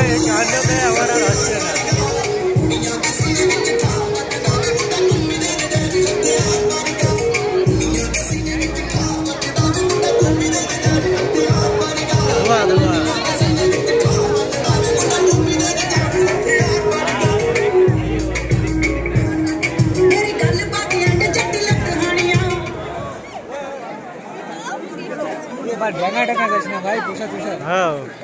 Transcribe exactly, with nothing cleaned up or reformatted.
कांड में हमारा रहस्य है। दुआ दुआ ढंगा ढंगा भाई पूछा पूछा हाँ।